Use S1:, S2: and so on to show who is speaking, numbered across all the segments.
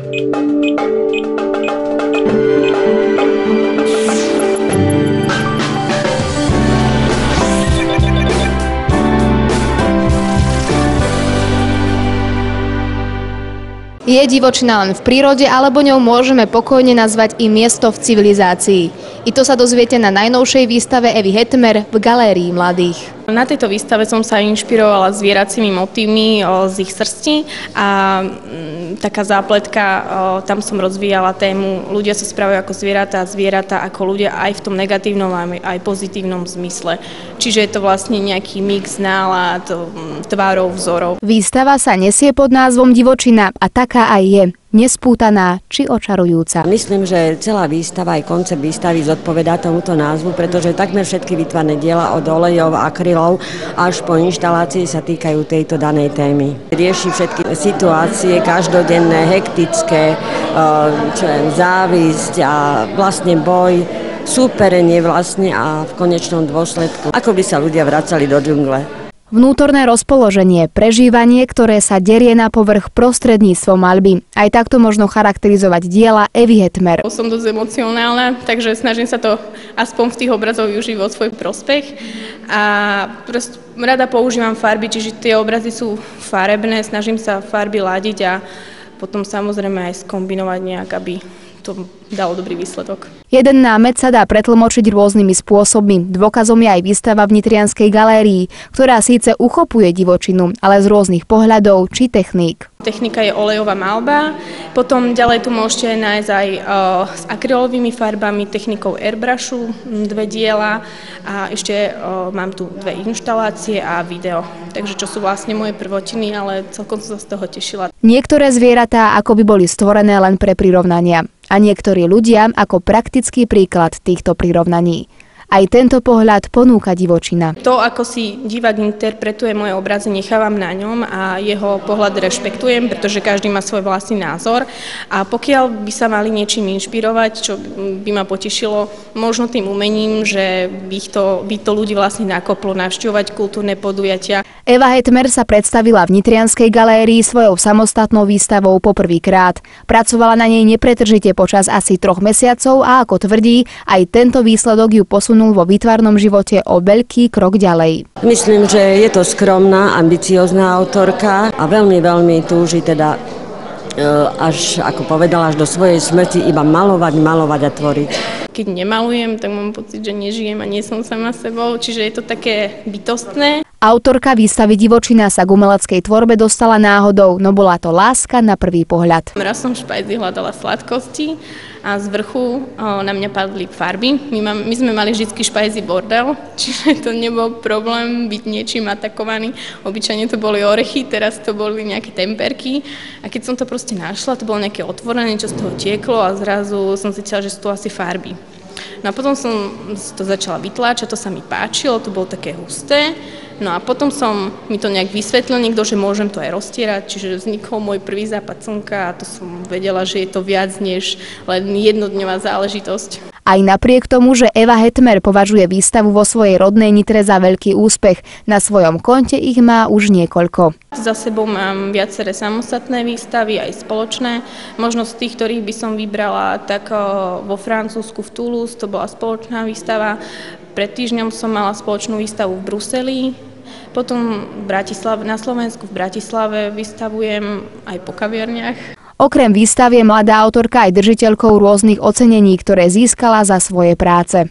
S1: Je divočina len v prírode, alebo ňou môžeme pokojne nazvať i miesto v civilizácii? I to sa dozviete na najnovšej výstave Evy Hetmer v Galérii mladých.
S2: Na tejto výstave som sa inšpirovala zvieracími motívmi z ich srsti a taká zápletka, tam som rozvíjala tému ľudia sa správajú ako zvieratá ako ľudia aj v tom negatívnom aj pozitívnom zmysle. Čiže je to vlastne nejaký mix nálad, tvárov, vzorov.
S1: Výstava sa nesie pod názvom Divočina a taká aj je. Nespútaná či očarujúca.
S3: Myslím, že celá výstava aj koncept výstavy zodpovedá tomuto názvu, pretože takmer všetky vytvarné diela od olejov, akrylov až po inštalácie sa týkajú tejto danej témy. Rieši všetky situácie každodenné, hektické, závisť a vlastne boj, súperenie vlastne a v konečnom dôsledku, ako by sa ľudia vracali do džungle.
S1: Vnútorné rozpoloženie, prežívanie, ktoré sa derie na povrch prostredníctvom maľby. Aj takto možno charakterizovať diela Evy Hetmer.
S2: Som dosť emocionálna, takže snažím sa to aspoň v tých obrazoch využiť vo svoj prospech. A proste rada používam farby, čiže tie obrazy sú farebné, snažím sa farby ladiť a potom samozrejme aj skombinovať nejak, aby to dalo dobrý výsledok.
S1: Jeden námet sa dá pretlmočiť rôznymi spôsobmi. Dôkazom je aj výstava v Nitrianskej galérii, ktorá síce uchopuje divočinu, ale z rôznych pohľadov či techník.
S2: Technika je olejová maľba, potom ďalej tu môžete nájsť aj s akrylovými farbami, technikou airbrushu, 2 diela a ešte mám tu 2 inštalácie a video. Takže čo sú vlastne moje prvotiny, ale celkom som sa z toho tešila.
S1: Niektoré zvieratá ako by boli stvorené len pre prirovnania a niektorí ľudia ako praktický príklad týchto prirovnaní. Aj tento pohľad ponúka divočina.
S2: To, ako si divák interpretuje moje obrazy, nechávam na ňom a jeho pohľad rešpektujem, pretože každý má svoj vlastný názor. A pokiaľ by sa mali niečím inšpirovať, čo by ma potešilo, možno tým umením, že by to ľudí vlastne nakoplo navštevovať kultúrne podujatia.
S1: Eva Hetmer sa predstavila v Nitrianskej galérii svojou samostatnou výstavou poprvýkrát. Pracovala na nej nepretržite počas asi 3 mesiacov a ako tvrdí, aj tento výsledok ju posunul vo výtvarnom živote o veľký krok ďalej.
S3: Myslím, že je to skromná, ambiciózna autorka a veľmi, veľmi túži teda až, ako povedala, až do svojej smrti iba malovať a tvoriť.
S2: Keď nemalujem, tak mám pocit, že nežijem a nie som sama sebou, čiže je to také bytostné.
S1: Autorka výstavy Divočina sa k umeleckej tvorbe dostala náhodou, no bola to láska na prvý pohľad.
S2: Raz som v špajzi hľadala sladkosti a z vrchu na mňa padli farby. My sme mali vždy špajzi bordel, čiže to nebol problém byť niečím atakovaný. Obyčajne to boli orechy, teraz to boli nejaké temperky. A keď som to proste našla, to bolo nejaké otvorené, čo z toho tieklo a zrazu som cítila, že sú to asi farby. No a potom som to začala vytláčať, to sa mi páčilo, to bolo také husté. No a potom mi to nejak vysvetlil niekto, že môžem to aj roztierať, čiže vznikol môj prvý západ slnka a to som vedela, že je to viac než len jednodňová záležitosť.
S1: Aj napriek tomu, že Eva Hetmer považuje výstavu vo svojej rodnej Nitre za veľký úspech, na svojom konte ich má už niekoľko.
S2: Za sebou mám viaceré samostatné výstavy, aj spoločné. Možno z tých, ktorých by som vybrala, tak vo Francúzsku v Toulouse, to bola spoločná výstava. Pred týždňom som mala spoločnú výstavu v Bruseli. Potom na Slovensku v Bratislave vystavujem aj po kaviarniach.
S1: Okrem výstav je mladá autorka aj držiteľkou rôznych ocenení, ktoré získala za svoje práce.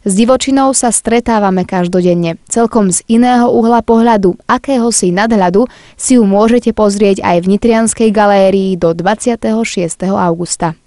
S1: S divočinou sa stretávame každodenne. Celkom z iného uhla pohľadu, akéhosi nadhľadu, si ju môžete pozrieť aj v Nitrianskej galérii do 26. augusta.